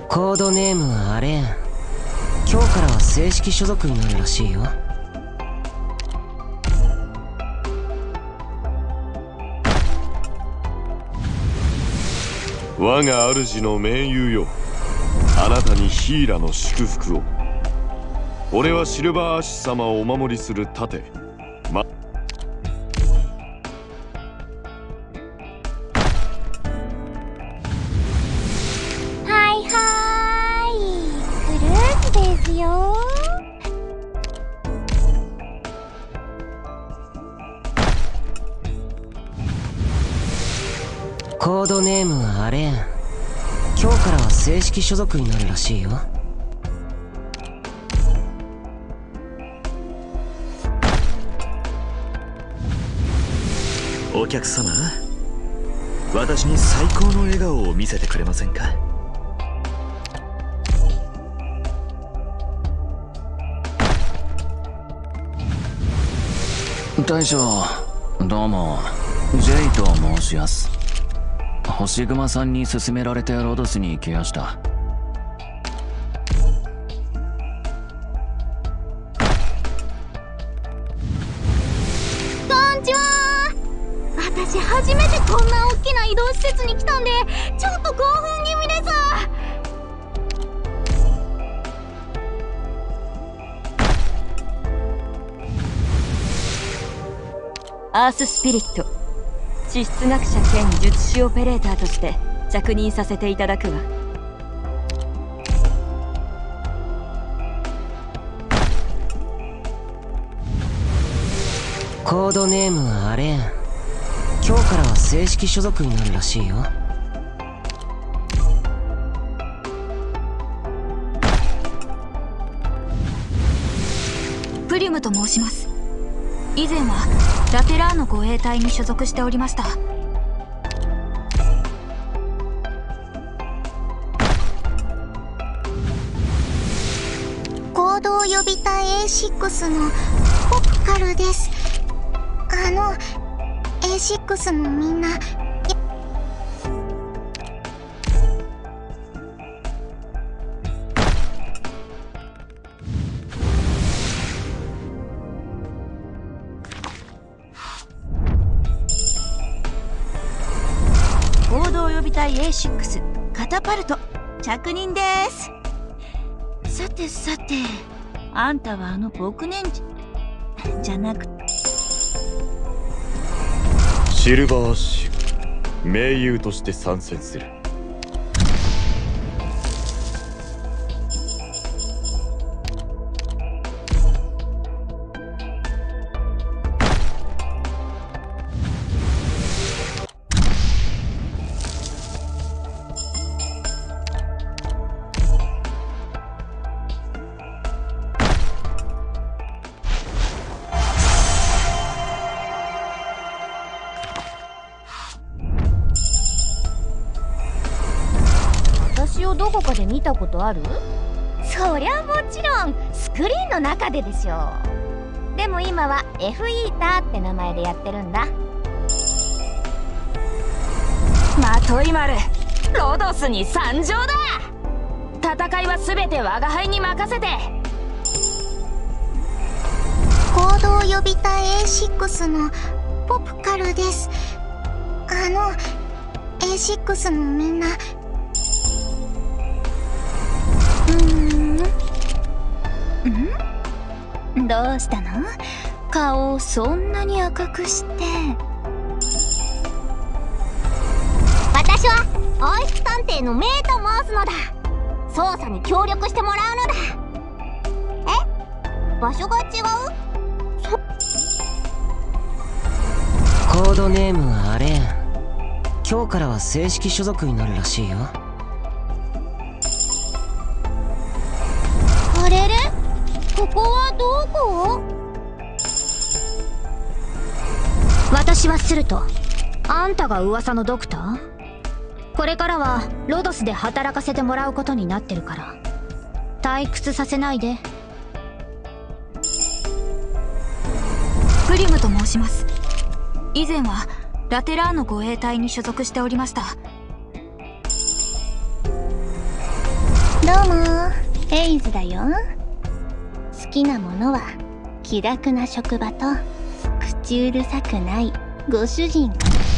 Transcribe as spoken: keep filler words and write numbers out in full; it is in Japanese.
コードネームはアレーン。今日からは正式所属になるらしいよ。 我が主の盟友よ、あなたにヒーラの祝福を。俺はシルバーアッシュ様をお守りする盾、まはいはーい、クルーズですよ。 コードネームはアレーン。今日からは正式所属になるらしいよ。 お客様、私に最高の笑顔を見せてくれませんか？ 大将、どうも、ジェイと申します。星熊さんに勧められてロドスに来やした。 こんちは。私初めてこんな大きな移動施設に来たんで、ちょっと興奮気味です。 アーススピリット、地質学者兼術師オペレーターとして着任させていただくわ。 コードネームはアレーン。今日からは正式所属になるらしいよ。 プリムと申します。以前はラテラーノ護衛隊に所属しておりました。 行動予備隊 エーシックス のポプカルです。あの エーシックス のみんな、 行動予備隊 エーシックス カタパルト着任です。さてさて、あんたはあの僕年じじゃなくてシルバーアッシュ、盟友として参戦する。 私をどこかで見たことある？そりゃもちろんスクリーンの中ででしょう。でも今は エフイーターって名前でやってるんだ。 まとい丸、ロドスに参上だ。戦いは全て我が輩に任せて。 行動予備隊 エーシックス のポプカルです。あの エーシックス のみんな、うーんんどうしたの？顔をそんなに赤くして。私は王室探偵のメイと申すのだ。捜査に協力してもらうのだ。え？場所が違う？ コードネームはアレーン。今日からは正式所属になるらしいよ。 あれれ？ここはどこ？私はスルト。あんたが噂のドクター？これからはロドスで働かせてもらうことになってるから退屈させないで。 プリムと申します。以前はラテラーノ護衛隊に所属しておりました。 どうもエイズだよ。好きなものは気楽な職場と口うるさくないご主人かな。